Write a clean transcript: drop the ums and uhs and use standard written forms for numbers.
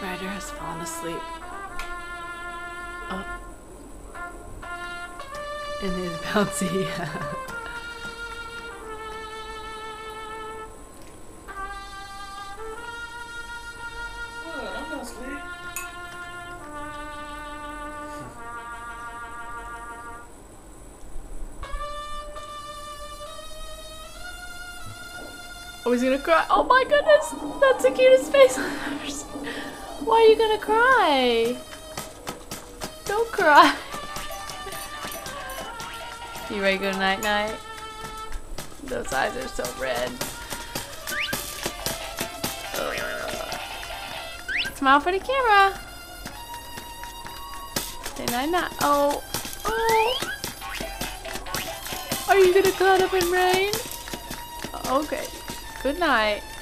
Ryder has fallen asleep. Oh. In his bouncy. What? I'm not asleep. Oh, he's gonna cry. Oh my goodness! That's the cutest face I've ever seen. Why are you gonna cry? Don't cry. You ready to go night night? Those eyes are so red. Smile for the camera. Say night night. Oh. Oh. Are you gonna climb up in rain? Okay. Good night.